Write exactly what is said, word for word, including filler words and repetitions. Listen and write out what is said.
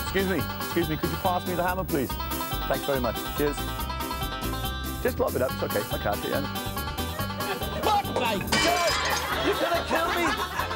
Excuse me, excuse me, could you pass me the hammer, please? Thanks very much. Cheers. Just lob it up, it's okay, I can't. Yeah. Fuck, mate! You're gonna kill me!